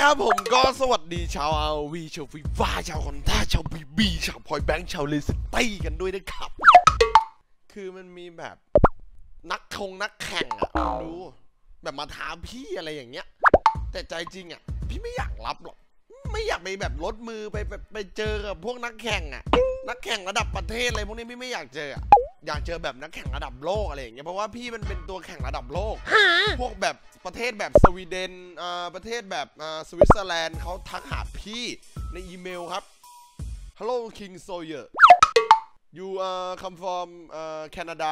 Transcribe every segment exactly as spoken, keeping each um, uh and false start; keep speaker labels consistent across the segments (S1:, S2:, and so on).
S1: นะครับผมก็สวัสดีชาวอาวีชาวฟีฟ่าชาวคอนท่าชาวบีบีชาวพอยแบงค์ชาวเลสตี้กันด้วยนะครับคือมันมีแบบนักคงนักแข่งอ่ะดูแบบมาท้าพี่อะไรอย่างเงี้ยแต่ใจจริงอ่ะพี่ไม่อยากรับหรอกไม่อยากไปแบบลดมือไปไปไปเจอกับพวกนักแข่งอ่ะนักแข่งระดับประเทศอะไรพวกนี้พี่ไม่อยากเจออ่ะอยากเจอแบบนักแข่งระดับโลกอะไรอย่างเงี้ยเพราะว่าพี่มันเป็นตัวแข่งระดับโลกพวกแบบประเทศแบบสวีเดนอ่าประเทศแบบอ่าสวิตเซอร์แลนด์เขาทักหาพี่ในอีเมลครับ Hello King Sawyer you uh come from uh Canada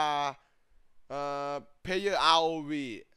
S1: uh player อาร์ โอ วี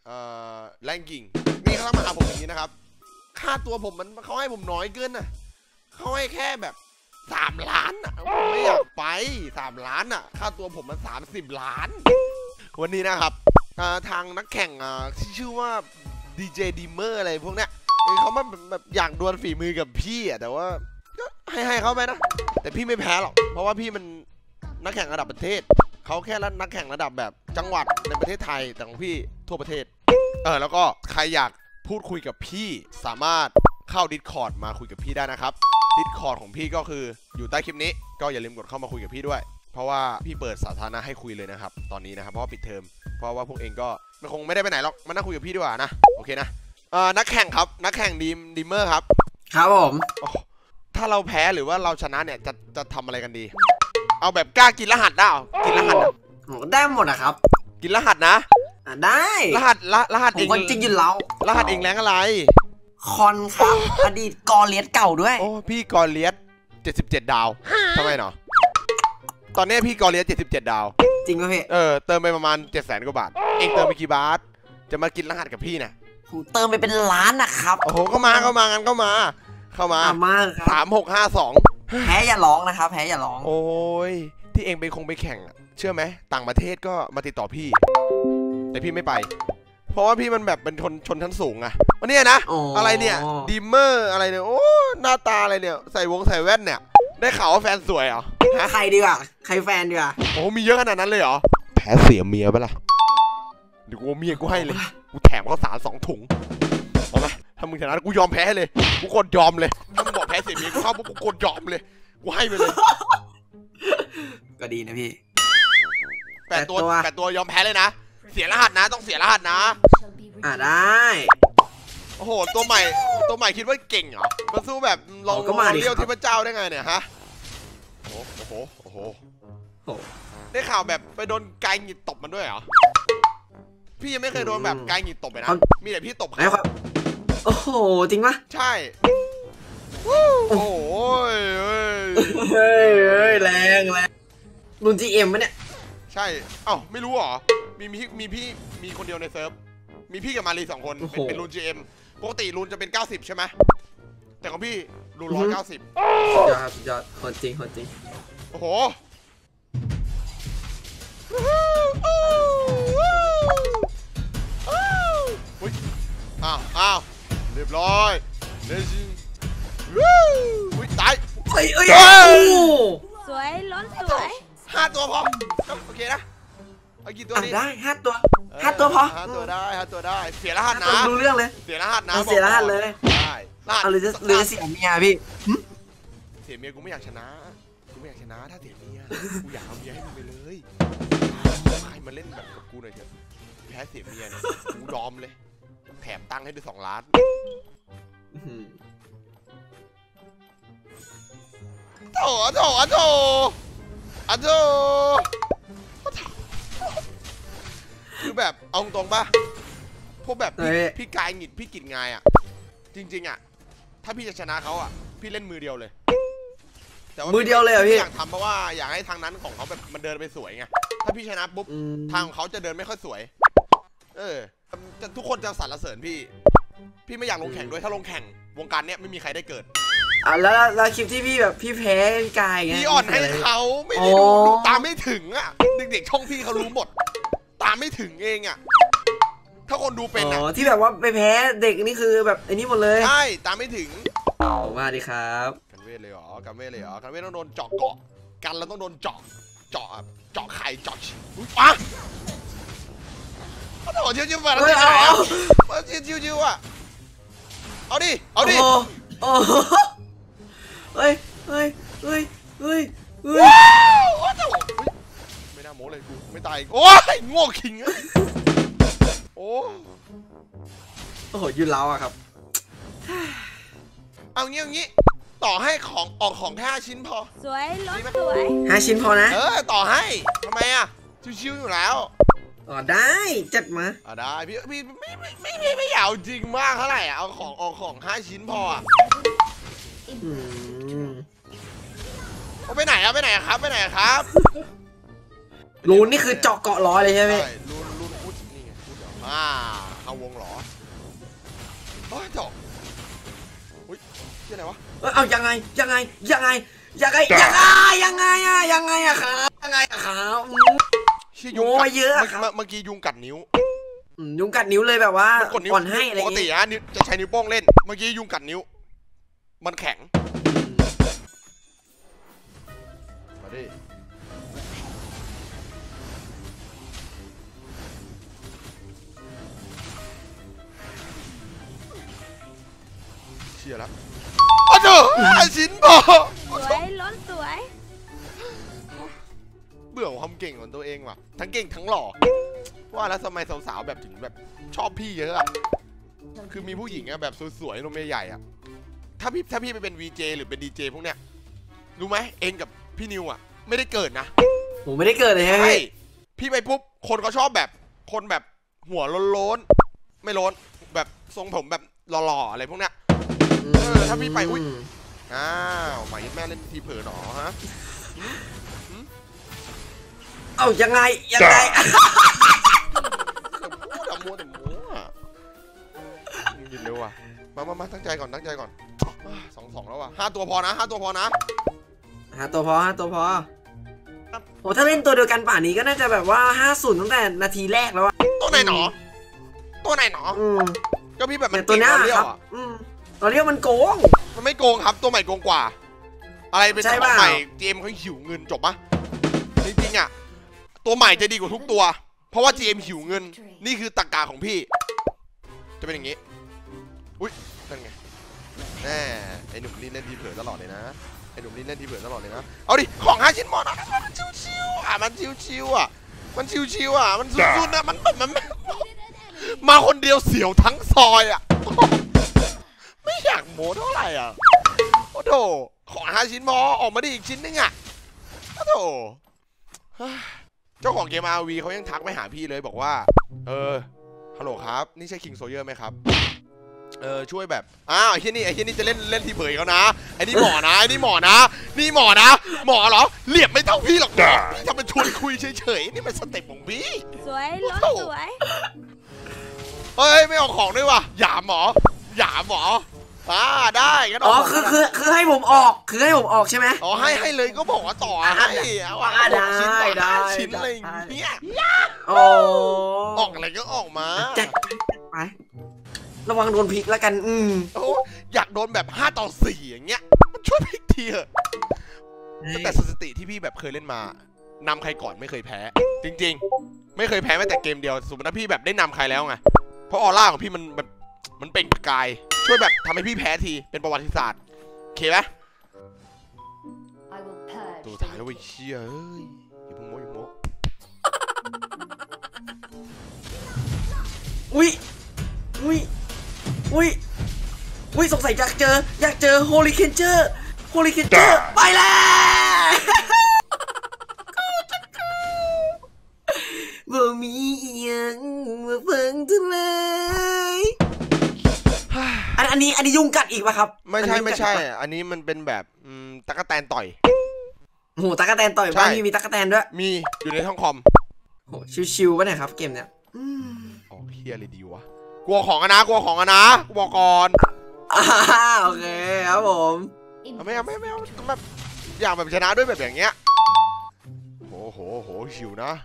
S1: uh ranking นี่เขาทักมาหาผมอย่างนี้นะครับค่าตัวผมมันเขาให้ผมน้อยเกินน่ะเขาให้แค่แบบสามล้านอ่ะผมไม่อยากไปสามล้านอ่ะค่าตัวผมมันสามสิบล้านวันนี้นะครับทางนักแข่งที่ชื่อว่าดีเจดีเมอร์อะไรพวกเนี้ยเขามาแบบอยากดวลฝีมือกับพี่อ่ะแต่ว่าก็ให้ให้เขาไปนะแต่พี่ไม่แพ้หรอกเพราะว่าพี่มันนักแข่งระดับประเทศเขาแค่นักแข่งระดับแบบจังหวัดในประเทศไทยแต่ของพี่ทั่วประเทศเออแล้วก็ใครอยากพูดคุยกับพี่สามารถเข้า Discord มาคุยกับพี่ได้นะครับ Discord ของพี่ก็คืออยู่ใต้คลิปนี้ก็อย่าลืมกดเข้ามาคุยกับพี่ด้วยเพราะว่าพี่เปิดสาธารณะให้คุยเลยนะครับตอนนี้นะครับเพราะว่าปิดเทอมเพราะว่าพวกเองก็ไม่คงไม่ได้ไปไหนหรอกมานั่งคุยกับพี่ดีกว่านะโอเคนะเอ่อนักแข่งครับนักแข่งดีมดีเมอร์ครับ
S2: ครับผม
S1: ถ้าเราแพ้หรือว่าเราชนะเนี่ยจะจะทำอะไรกันดีเอาแบบกล้ากินรหัสได้เอากินรหัส
S2: ได้หมดอะครับ
S1: กินรหัสนะ
S2: ได้
S1: รหัสรหัสเอง
S2: จริงอยู่แล้ว
S1: รหัสเองแรงอะไร
S2: คอนครับอดีตกอเลียสเก่าด้วย
S1: โอ้พี่กอเลียสเจ็ดสิบเจ็ดดาวทำไมเนาะตอนนี้พี่กอเลียสเจ็ดสิบเจ็ดดาว
S2: จริงไหมพี่
S1: เออเติมไปประมาณเจ็ดแสนกว่าบาทเองเติมไปกี่บาทจะมากินรหัสกับพี่เนี่ย
S2: ผมเติมไปเป็นล้านนะครับ
S1: โอ้โหก็มาเข้ามากันก็มาเข้ามา
S2: มา
S1: สามหกห้าสอง
S2: แพ้อย่าร้องนะครับแพ้อย่าร้อง
S1: โอ้ยที่เองไปคงไปแข่งเชื่อไหมต่างประเทศก็มาติดต่อพี่แต่พี่ไม่ไปเพราะว่าพี่มันแบบเป็นชนชนชั้นสูงอะวันนี้นะอะไรเนี่ยดีมเมอร์อะไรเนี่ยโอ้หน้าตาอะไรเนี่ยใส่วงใส่แว่นเนี่ยได้ข่าวว่าแฟนสวยเหรอ
S2: ใครดีกว่าใครแฟนดีกว่า
S1: โอ้มีเยอะขนาดนั้นเลยเหรอแพ้เสียเมียปะล่ะเดี๋ยวกูเมียกูให้เลยกูแถมข้าวสารสองถุงเอาไหมถ้ามึงชนะกูยอมแพ้เลยกูกดยอมเลยถ้ามึงบอกแพ้เสียเมียกูเข้าปุ๊บกูกดยอมเลยกูให้ไปเลย
S2: ก็ดีนะพี่
S1: แปดตัวแปดตัวยอมแพ้เลยนะเสียรหัสนะต้องเสียรหัสนะ
S2: อ่าได้
S1: โอ้โหตัวใหม่ตัวใหม่คิดว่าเก่งเหรอมาสู้แบบลองเลี้ยวที่พระเจ้าได้ไงเนี่ยฮะโอ้โหโอ้โหได้ข่าวแบบไปโดนไกหงิดตบมันด้วยเหรอพี่ยังไม่เคยโดนแบบไกหงิดตบเลยนะมีแต่พี่ตบ
S2: เขาโอ้โหจริงปะ
S1: ใช่โอ้โห
S2: เฮ้ยเฮ้ยแรงแรงรุ่น จี เอ็ม ปะเนี่ย
S1: ใช่เอ้าไม่รู้เหรอมีมีมีพี่มีคนเดียวในเซิร์ฟมีพี่กับมารีสองคนเป็นเป็นรูน จี เอ็ม ปกติรูนจะเป็นเก้าสิบใช่ไหมแต่ของพี่รูนร้อยเก้าสิบ
S2: ยอดยอดคนจริงคนจริง
S1: โอ้โหอ้าวอ้าวเรียบร้อยเลจิวู้อุ้ยตาย
S2: เฮ้ยเฮ้ย
S3: สวยล้นสวย
S1: ห้าตัวพอโอเคนะเอากี่ตัวนี้
S2: ได้ห้าตัวห้าตัวพอ
S1: ห้าตัวได้ห้าตัวได้เสียรหัสนะ
S2: ดูเรื่องเลย
S1: เสียรหัสนะ
S2: เสียรหัสเลย
S1: ได้
S2: หรือจะหรือจะเสียเมียพี่
S1: เสียเมียกูไม่อยากชนะกูไม่อยากชนะถ้าเสียเมียกูอยากเอาเมียให้มึงไปเลยให้มาเล่นแบบกับกูหน่อยเถอะแพ้เสียเมียเนี่ยกูยอมเลยแถมตังค์ให้ด้วยสองล้านโถโถโถอะโถคือแบบเอาตรงป่ะพวกแบบพี่กายหงิดพี่กินงายอ่ะจริงๆอ่ะถ้าพี่จะชนะเขาอ่ะพี่เล่นมือเดียวเลย
S2: แต่ว่ามือเดียวเลยอ่ะพี่
S1: อยากทำเพราะว่าอยากให้ทางนั้นของเขาแบบมันเดินไปสวยไงถ้าพี่ชนะปุ๊บทางของเขาจะเดินไม่ค่อยสวยเออทุกคนจะสรรเสริญพี่พี่ไม่อยากลงแข่งด้วยถ้าลงแข่งวงการเนี้ยไม่มีใครได้เกิด
S2: อ่ะแล้วแล้วคลิปที่พี่แบบพี่แพ้พี่กายไง
S1: พี่อ่อนให้เขาไม่ได้ดูดูตามไม่ถึงอ่ะเด็กๆช่องพี่เขารู้หมดตามไม่ถึงเองอ่ะถ้าคนดูเป็นอ่ะ
S2: ที่แบบว่าไปแพ้เด็กนี่คือแบบไอ้นี่หมดเลย
S1: ใช่ตามไม่ถึง
S2: มาดิครับ
S1: กันเวทเลยเหรอกันเวทเลยเหรอกันเวทต้องโดนเจาะเกาะกันแล้วต้องโดนเจาะเจาะเจาะไข่เจาะอุ้ยปะเขาบอกชิวๆแบบนั้นเลยเหรอชิวๆอ่ะเอาดิเอาดิ
S2: โอ้โหเฮ้ยเฮ้ยเฮ้ยเฮ้ยเฮ้ย
S1: ว้าวโอ้โหไม่น่าโม้เลยกูไม่ตายโอ้ยโง่คิงอะโอ้
S2: โอ้โหยืนเล้าอะครับ
S1: เอางี้เอางี้ต่อให้ของออกของแค่ห้าชิ้นพอ
S3: สวยรถสวย
S2: ห้าชิ้นพอนะ
S1: เออต่อให้ทำไมอะชิวๆอยู่แล้ว
S2: อ๋อได้จัดมา
S1: อ่ะได้พี่พี่ไม่ไม่ไม่ไม่ไม่อยากจริงมากเท่าไหร่อ่ะเอาของออกของห้าชิ้นพออ่ะเอาไปไหนอะไปไหนครับไปไหนครับ
S2: รูนนี่คือเจาะเกาะล้อเลยใช่ไหม
S1: ใช่รูนรูนพูดนี่ไงพูดเหรออ่าเอาวงเหรอโอ้ยเจาะอุ้ยที่ไหนวะ
S2: เอายังไงยังไงยังไงยังไงยังไงยังไงอะยังไงอะครับยังไงอะครับ
S1: ยุงกัด
S2: เยอะ
S1: เมื่อกี้ยุงกัดนิ้ว
S2: ยุงกัดนิ้วเลยแบบว่าก่อนให้อะไรป
S1: กติอะจะใช้นิ้วโป้งเล่นเมื่อกี้ยุงกัดนิ้วมันแข็งมาดิเชียร์แล้วอ้าวเถอะชิ้นพอ
S3: สวยรถสวย
S1: เบื่อความเก่งของตัวเองว่ะทั้งเก่งทั้งหล่อว่าแล้วทำไมสาวๆแบบถึงแบบชอบพี่เยอะอะคือมีผู้หญิงอะแบบสวยๆนมใหญ่ๆอะถ้าพี่ถ้าพี่ไปเป็น วี เจ หรือเป็น ดี เจ พวกเนี้ยรู้ไหมเองกับพี่นิวอะไม่ได้เกิดนะ
S2: ผมไม่ได้เกิดเลยใช่
S1: พี่ไปปุ๊บคนเขาชอบแบบคนแบบหัวโล้นๆไม่โล้นแบบทรงผมแบบหล่อๆอะไรพวกเนี้ยเออถ้าพี่ไปอุ้ยอ้าวหมายแม่เล่นทีเผลอหนอฮะ
S2: เอายังไงยังไง
S1: แต่มัวแต่มัวยินเร็วอ่ะมามามาตั้งใจก่อนตั้งใจก่อนสองสองแล้วว่ะห้าตัวพอนะห้าตัวพอนะ
S2: ห้าตัวพอห้าตัวพอโหถ้าเล่นตัวเดียวกันป่านนี้ก็น่าจะแบบว่าห้าศูนย์ตั้งแต่นาทีแรกแล้วอะ
S1: ตัวไหนหนอตัวไหนหนอก็พี่แบบมัน
S2: ตัวนี้ครับตอนนี้มันโกง
S1: มันไม่โกงครับตัวใหม่โกงกว่าอะไรเป็นตัวใหม่เจมเขาหิวเงินจบปะจริงๆอ่ะตัวใหม่จะดีกว่าทุกตัวเพราะว่า จี เอ็ม หิวเงินนี่คือตรรกะของพี่จะเป็นอย่างงี้อุ้ยนั่นไงแน่ไอหนุ่มนี่เล่นทีเผลอตลอดเลยนะไอหนุ่มนี่เล่นทีเผลอตลอดเลยนะเอาดิของห้าชิ้นหมดนะมันชิวๆอ่ะมันชิวๆอ่ะมันชิวๆอ่ะมันสุดๆนะมันแบบมันมาคนเดียวเสียวทั้งซอยอ่ะไม่อยากโม้เท่าไหร่อ่ะโอ้โหของห้าชิ้นพอออกมาได้อีกชิ้นนึงอ่ะโอ้โหเจ้าของเกม อาร์ วี เขายังทักไปหาพี่เลยบอกว่าเออฮัลโหลครับนี่ใช่คิงโซเยอร์ไหมครับเออช่วยแบบอ้าวไอ้ที่นี่ไอ้ที่นี่จะเล่นเล่นทีเผยเขานะไอ้นี่หมอนะไอ้นี่หมอนะนี่หมอนะหมอเหรอเหลี่ยมไม่เท่าพี่หรอกพี่ทำเป็นชวนคุยเฉยๆนี่มันสเต็ปของพี่
S3: สวยรถสวย
S1: เฮ้ยไม่ออกของด้วยว่ะหยามหมอหยามหมออ่าได้งั้น
S2: อ๋อคือคือคือให้ผมออกคือให้ผมออกใช่ไหม
S1: อ๋อให้ให้เลยก็บอกว่าต่อให้เอาว่า
S2: ได้ได้
S1: ชิ้นอะไรเงี้ย
S2: โอ้
S1: ออกอะไรก็ออกมา
S2: แจ็คไประวังโดนพลิกแล้วกันอืม
S1: โอ้อยากโดนแบบห้าต่อสี่อย่างเงี้ยช่วยพลิกทีเถอะแต่สถิติที่พี่แบบเคยเล่นมานำใครก่อนไม่เคยแพ้จริงๆไม่เคยแพ้แม้แต่เกมเดียวสมมติว่าพี่แบบได้นำใครแล้วไงเพราะออร่าของพี่มันแบบมันเปล่งประกายช่วยแบบทำให้พี่แพ้ทีเป็นประวัติศาสตร์โอเคไหมตัวถ่ายแล้วไอ้เชี่ยเอ้ยอย่าพุ่งโม้อย่าโม้
S2: อุ้ยอุ้ยอุ้ยอุ้ยสงสัยอยากเจออยากเจอโฮลิเคนเจอร์โฮลิเคนเจอร์ไปแล้วบ่มียังมาเพิ่งถึงเลยอันอันนี้อันนี้ยุงกัดอีกป่ะครับ
S1: ไม่ใช่ไม่ใช่อันนี้มันเป็นแบบตั๊กแตนต่อย
S2: โหตั๊กแตนต่อยบ้านมีมีตั๊กแตนด้วย
S1: มีอยู่ในห้องคอม
S2: โหชิวๆป่ะเนี่ยครับเกมเนี้ย
S1: อ๋อเฮียเลยดีวะกลัวของอะนะกลัวของอะนะกูบอกก่อน
S2: อ่าโอเคครับผม
S1: ไม่เอาไม่ไม่เอาแบบอยากแบบชนะด้วยแบบอย่างเงี้ยโหโหโหชิวนะ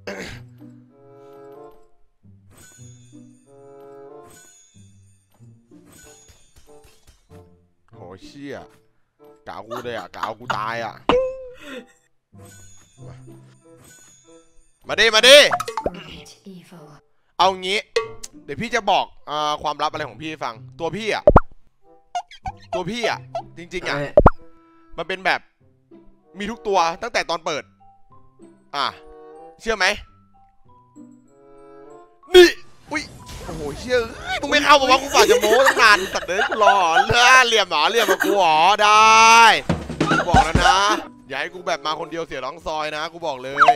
S1: โหเชี่ยกาวกูเลยอ่ะกาวกูตายอ่ะมาดิมาดิเอางี้เดี๋ยวพี่จะบอกความลับอะไรของพี่ฟังตัวพี่อ่ะตัวพี่อ่ะจริงๆอ่ะ
S2: เอ้ย
S1: มันเป็นแบบมีทุกตัวตั้งแต่ตอนเปิดอ่ะเชื่อไหมนี่อุ้ยโอ้โหเชื่อเฮ้ยมึงไม่เข้ามาว่ากูฝากจะโม้ตั้งนานสัตว์เลยกูรอเหรอเหลี่ยมเหรอเหลี่ยมกับกูหรอได้บอกแล้วนะอย่าให้กูแบบมาคนเดียวเสียร้องซอยนะกูบอกเลย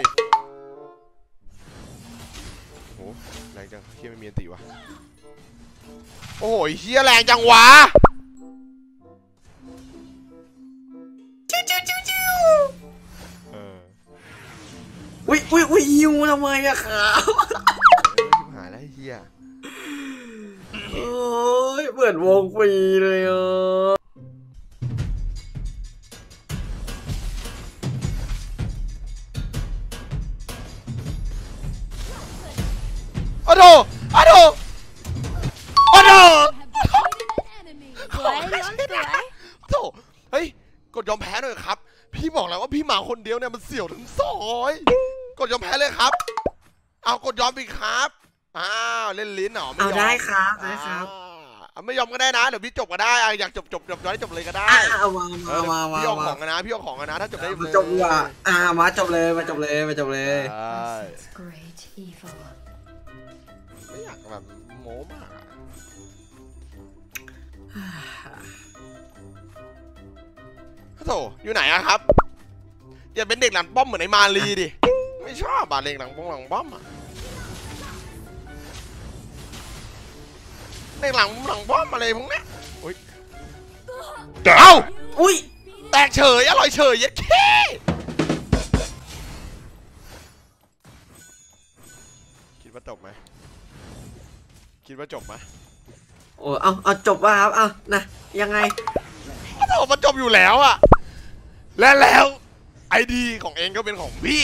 S1: โอ้โหแรงจังเฮียไม่มีอันติวะโอ้โหเฮียแรงจังวะเออ
S2: อุ้ยอุ้ยอุ้ยยิวทำไมอะครับ
S1: ชิบหายแล้วเฮีย
S2: โอ้ยเปิดวงฟรีเลยอ่ะ
S1: โอ้โหโอ้โหโอ้โห
S3: สวยล้นสวย
S1: โถ่เฮ้ยกดยอมแพ้หน่อยครับพี่บอกแล้วว่าพี่มาคนเดียวเนี่ยมันเสี่ยวถึงซอยกดยอมแพ้เลยครับเอากดยอมอีกครับอ้าวเล่นลิ้นเหรอไม่
S2: เอา
S1: ยอม
S2: ได้ครับได้ครับ
S1: อ่าไม่ยอมก็ได้นะเดี๋ยวพี่จบก็ได้อ่ะอยากจบจบจบย้อนจบเลยก็ได้
S2: อ่ะเอามา
S1: เอ
S2: มา
S1: อ
S2: มามา
S1: พี่เอา
S2: มา
S1: ของกันนะพี่เอาของกันนะถ้าจบได้เลย
S2: จบดีกว่าอ่ามาจบเลยมาจบเลยมาจบเลย
S1: ใช่
S4: Great evil.
S1: ไม่อยากแบบโม้มากอะโถอยู่ไหนอะครับอย่าเป็นเด็กหลังป้อมเหมือนไอ้มาลีดิไม่ชอบอะเด็กหลังป้อมหลังป้อมอะเด็กหลังหลังป้อมอะไรพวกเนี้ยอุ้ยเอ้า
S2: อุ้ย
S1: แตกเฉยอร่อยเฉยยัดแค่คิดว่าจบไหมคิดว่าจบไหม
S2: โอ้เอาเอาจบว่าครับเอานะยังไง
S1: โอ้มันจบอยู่แล้วอะและแล้วไอดีของเองก็เป็นของพี่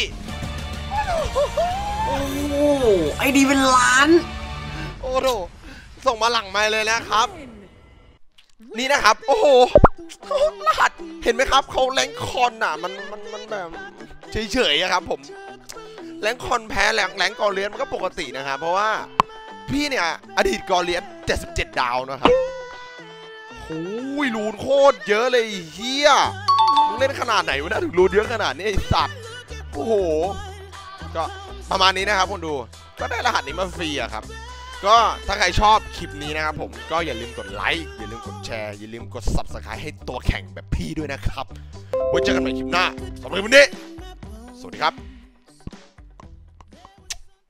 S2: โอ้ไอดีเป็นล้าน
S1: โอ้โหส่งมาหลังไมค์เลยนะครับ นี่นะครับ โอ้โหรหัสเห็นไหมครับเขาแรงคอนอ่ะมันมันมันแบบเฉยๆอะครับผมแรงคอนแพ้แรงแรงกอเลียนมันก็ปกตินะครับเพราะว่าพี่เนี่ยอดีตกอเลียนเจ็ดสิบเจ็ดดาวนะครับโอ้ยรูนโคตรเยอะเลยเฮียมึงเล่นขนาดไหนวะนะถึงรูนเยอะขนาดนี้ไอสัตว์โอ้โหก็ประมาณนี้นะครับคนดูก็ได้รหัสนี้มาฟรีอะครับก็ถ้าใครชอบคลิปนี้นะครับผมก็อย่าลืมกดไลค์อย่าลืมกดแชร์อย่าลืมกด ซับสไครบ์ ให้ตัวแข่งแบบพี่ด้วยนะครับไว้เจอกันใหม่คลิปหน้าสำหรับวันนี้สวัสดีครับ